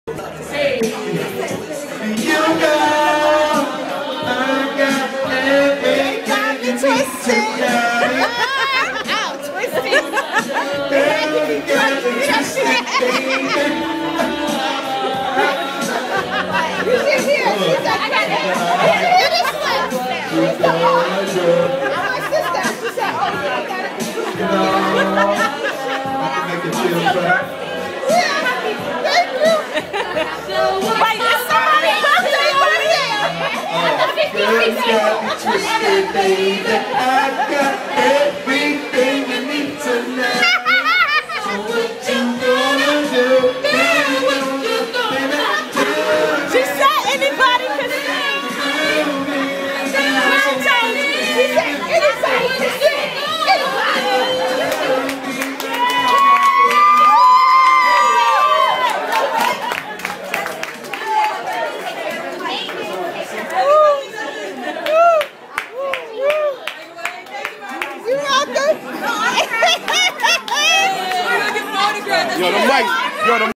Hey. You go, I got everything twisted. Ow, twisted. You should hear. She's like, I got it. It is slim. I'm my sister. She said, oh, yeah, I got it. Make it feel better. Yeah, thank you. Wait, it's somebody's birthday over there. Girls got me twisted, baby. I got everything you need tonight. So what you gonna do? She said anybody could sing. She said anybody could sing. You're welcome. Yo, the mic. Yo, the